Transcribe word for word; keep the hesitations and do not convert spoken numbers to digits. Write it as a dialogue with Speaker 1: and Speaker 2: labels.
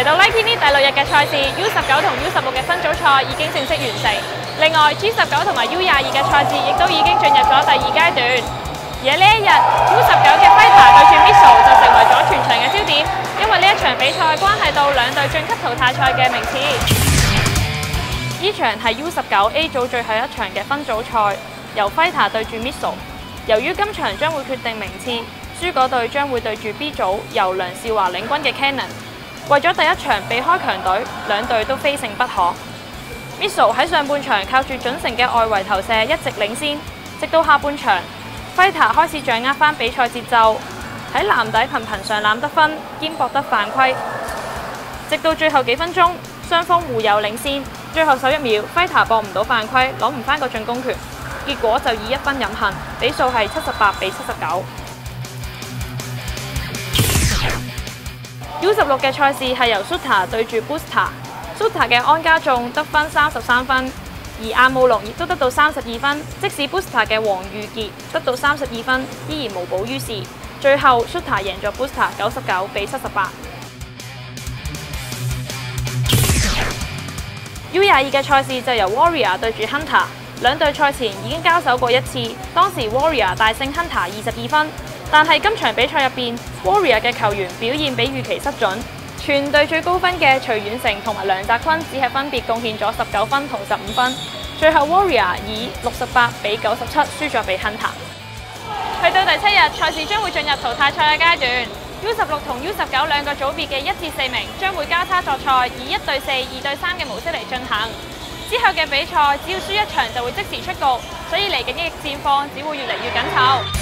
Speaker 1: 嚟到 Nike 呢第六日嘅賽事 ，U 十九同 U 十六嘅分組賽已經正式完成。另外 G 十九同埋 U 廿二嘅賽事亦都已經進入咗第二階段。而喺呢一日 ，U 十九嘅 Fighter 對住 Missile 就成為咗全場嘅焦點，因為呢一場比賽關係到兩隊晉級淘汰賽嘅名次。呢場係 U 十九 A 組最後一場嘅分組賽，由 Fighter 對住 Missile。由於今場將會決定名次，輸嗰隊將會對住 B 組由梁少華領軍嘅 Canon。為咗第一場避開強隊，兩隊都非勝不可。Missile 喺上半場靠住準成嘅外圍投射一直領先，直到下半場 Fighter 開始掌握翻比賽節奏，喺籃底頻頻上籃得分，兼博得犯規。直到最後幾分鐘，雙方互有領先，最後十一秒 Fighter 博唔到犯規，攞唔翻個進攻權，結果就以一分飲恨，比數係七十八比七十九。U 十六嘅賽事係由 Suter 對住 Booster。Suter 嘅安家頌得分三十三分，而阿姆龍亦都得到三十二分。即使 Booster 嘅黃裕傑得到三十二分，依然無補於事。最後 Suter 贏咗 Booster 九十九比七十八。U 廿二嘅賽事就由 Warrior 對住 Hunter， 兩隊賽前已經交手過一次，當時 Warrior 大勝 Hunter 二十二分。但係今場比賽入邊 ，Warrior 嘅球員表現比預期失準，全隊最高分嘅徐遠成同埋梁澤坤只係分別貢獻咗十九分同十五分，最後 Warrior 以六十八比九十七輸咗俾 Hunter。去到第七日，賽事將會進入淘汰賽嘅階段 ，U 十六同 U 十九兩個組別嘅一至四名將會交叉作賽，以一對四、二對三嘅模式嚟進行。之後嘅比賽只要輸一場就會即時出局，所以嚟緊嘅戰況只會越嚟越緊湊。